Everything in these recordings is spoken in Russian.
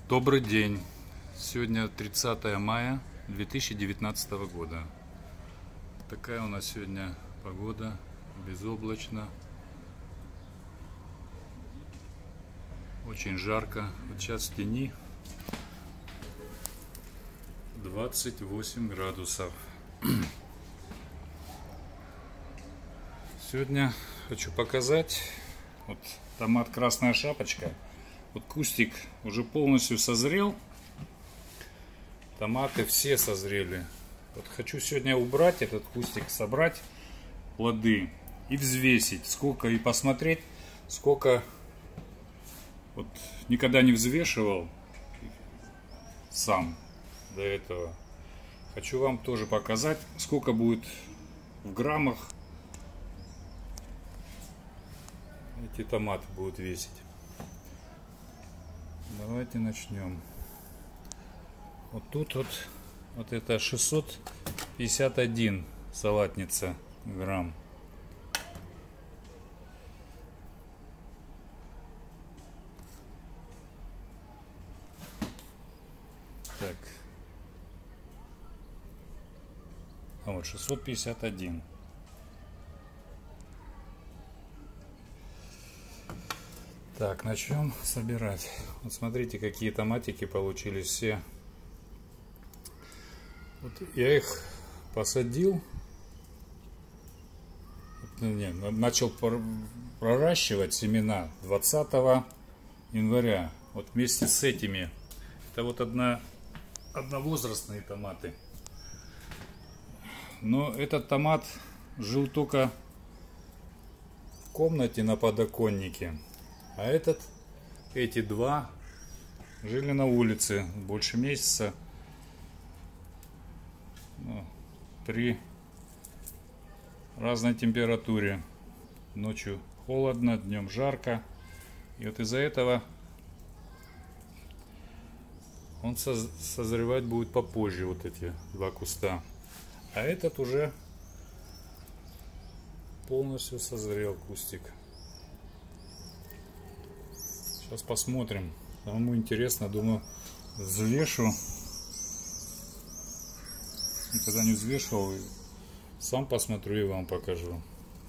Добрый день! Сегодня 30 мая 2019 года. Такая у нас сегодня погода, безоблачно, очень жарко. Вот сейчас в тени 28 градусов. Сегодня хочу показать вот томат «Красная шапочка». Вот кустик уже полностью созрел. Томаты все созрели. Вот хочу сегодня убрать этот кустик, собрать плоды и взвесить, сколько, и посмотреть, сколько. Вот никогда не взвешивал сам до этого. Хочу вам тоже показать, сколько будет в граммах эти томаты будут весить. Давайте начнем. Вот тут вот это 651 салатница грамм. Так. А вот 651. Так, начнем собирать. Вот смотрите, какие томатики получились все. Вот я их посадил. Начал проращивать семена 20 января. Вот вместе с этими. Это вот одновозрастные томаты. Но этот томат жил только в комнате на подоконнике. А эти два жили на улице больше месяца. При разной температуре. Ночью холодно, днем жарко. И вот из-за этого он созревать будет попозже, вот эти два куста. А этот уже полностью созрел кустик. Сейчас посмотрим. Кому интересно, думаю, взвешу. Никогда не взвешивал. Сам посмотрю и вам покажу.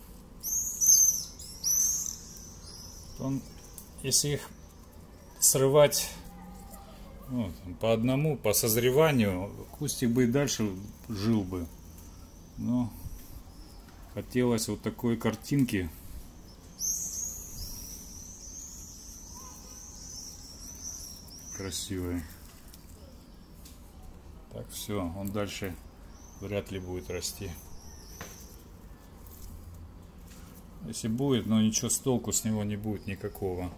Если их срывать по одному, по созреванию, кустик бы и дальше жил бы. Но хотелось вот такой картинки. Красивый. Так, все, он дальше вряд ли будет расти. Если будет, но ничего с толку с него не будет никакого.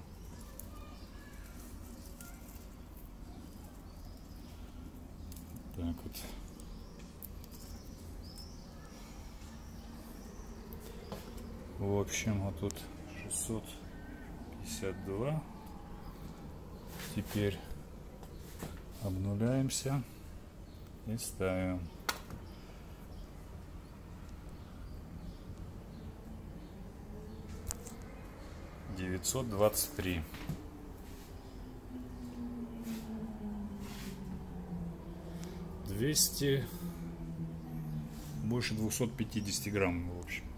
Так вот. В общем, вот тут 652. Теперь обнуляемся и ставим. $923. Больше 250 грамм, в общем.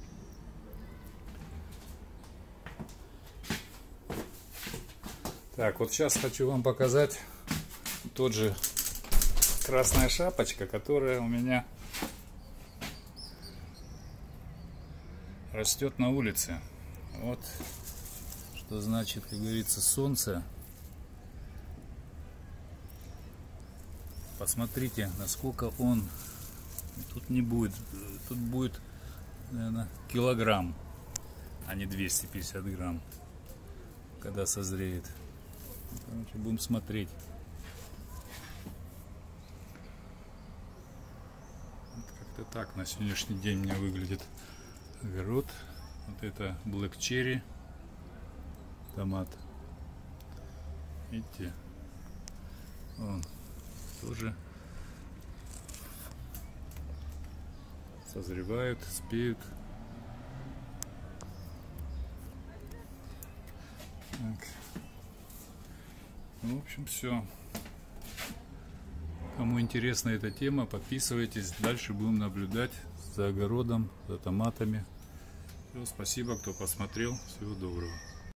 Так, вот сейчас хочу вам показать тот же «Красная шапочка», которая у меня растет на улице. Вот что значит, как говорится, солнце. Посмотрите, насколько он. Тут не будет. Тут будет, наверное, килограмм, а не 250 грамм, когда созреет. Короче, будем смотреть. Вот как-то так на сегодняшний день у меня выглядит огород. Вот это Black Cherry томат. Видите, он тоже созревают, спеют. Так. Ну, в общем, все. Кому интересна эта тема, подписывайтесь. Дальше будем наблюдать за огородом, за томатами. Все, спасибо, кто посмотрел. Всего доброго.